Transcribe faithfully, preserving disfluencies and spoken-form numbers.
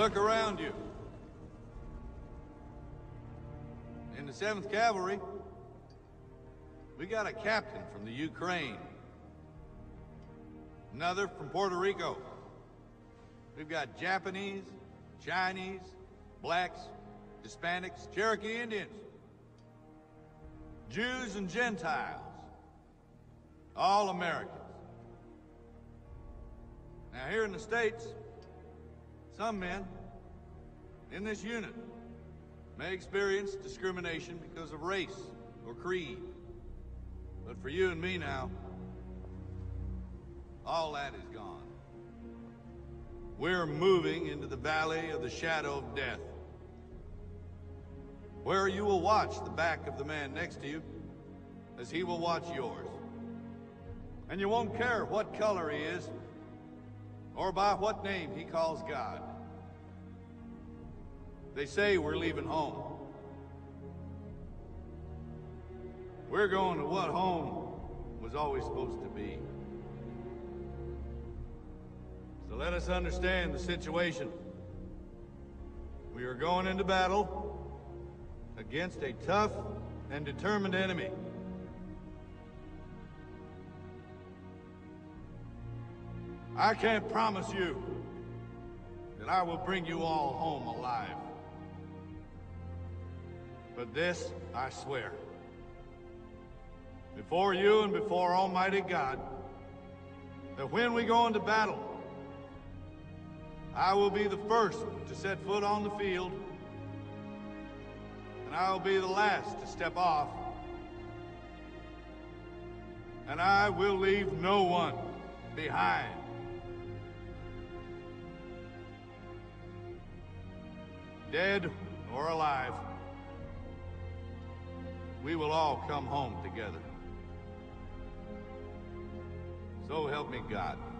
Look around you. In the seventh Cavalry, we got a captain from the Ukraine. Another from Puerto Rico. We've got Japanese, Chinese, blacks, Hispanics, Cherokee Indians, Jews and Gentiles, all Americans. Now here in the States, some men in this unit may experience discrimination because of race or creed. But for you and me now, all that is gone. We're moving into the valley of the shadow of death, where you will watch the back of the man next to you as he will watch yours. And you won't care what color he is or by what name he calls God. They say we're leaving home. We're going to what home was always supposed to be. So let us understand the situation. We are going into battle against a tough and determined enemy. I can't promise you that I will bring you all home alive. But this, I swear, before you and before Almighty God, that when we go into battle, I will be the first to set foot on the field, and I will be the last to step off, and I will leave no one behind. Dead or alive, we will all come home together. So help me God.